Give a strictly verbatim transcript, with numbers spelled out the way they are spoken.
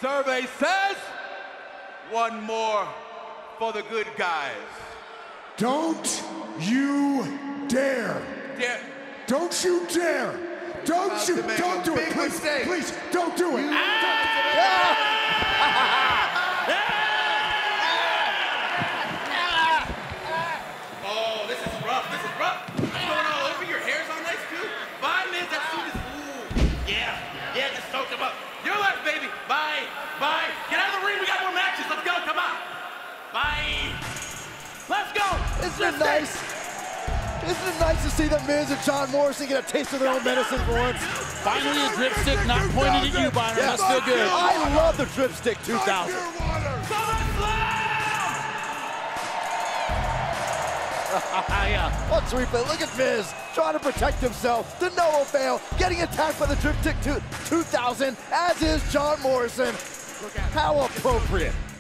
survey says one more for the good guys. Don't you dare. Dare. Don't you dare. Don't you, don't do it, please, mistake. please, don't do it. Oh, this is rough, this is rough. It's going all over, your hair's all nice too. Bye, Miz, that suit is, ooh. Yeah, yeah, just soak them up. You're left, baby. Bye, bye. Get out of the ring, we got more matches, let's go, come on. Bye. Let's go. Isn't it nice? Isn't it nice to see the Miz and John Morrison get a taste of their own medicine for once? Finally a dripstick not pointed at you, Byron. Yeah, That's still good. I love the dripstick two thousand. Yeah, let's replay. Look at Miz trying to protect himself. To no avail, getting attacked by the dripstick two thousand, as is John Morrison. How appropriate.